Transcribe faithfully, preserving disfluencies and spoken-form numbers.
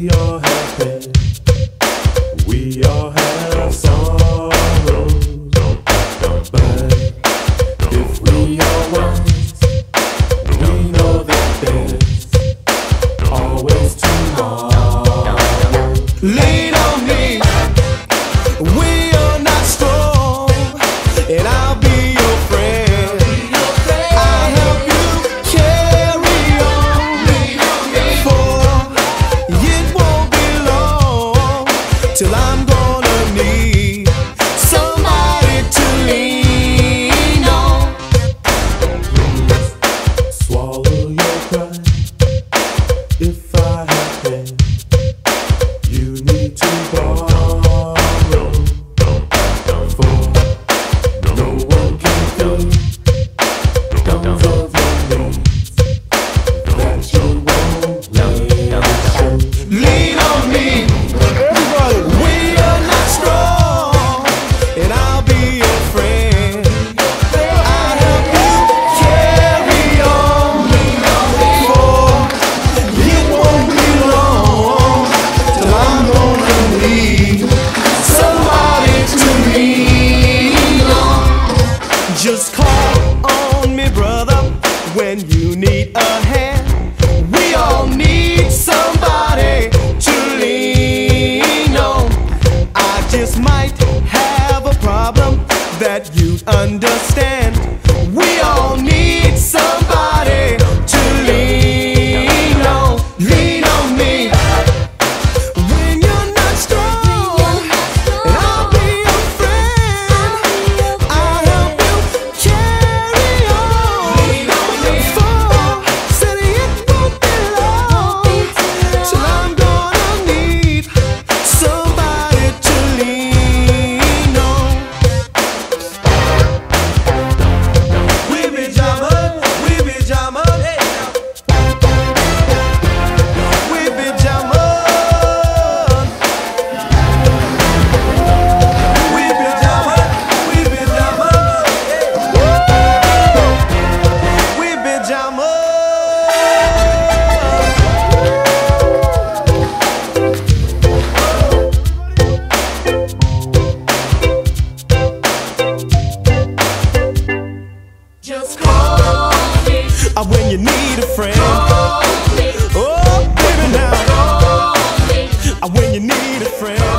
We all have pain, we all have sorrows, but if we are wise, we know that there's always tomorrow. Lean on me, we are not strong, and I'll be your friend. I'll help you carry on, for it won't be long till I'm gonna need somebody to lean on. Swallow your pride. If I have pain, you need to borrow, for no one can fill those of your needs that you won't let. Lean on me, everybody. We are not strong, and I'll be your friend. I'll help you carry on, for it won't be long till I'm gonna need somebody to lean on. Just call on me, brother, when you need a hand. We all need somebody to lean on. I just might have a problem that you'd understand. We all need somebody to lean on. Lean on me when you're not strong, and I'll be your friend. I'll help you carry on. For said it won't be long till I'm gonna need somebody to lean on. We be jamming, we be jamming, we be jamming, we be jamming, we be jamming, we be jamming. Just call me uh, when you need a friend. Call me. Oh, baby, now. Call me uh, when you need a friend.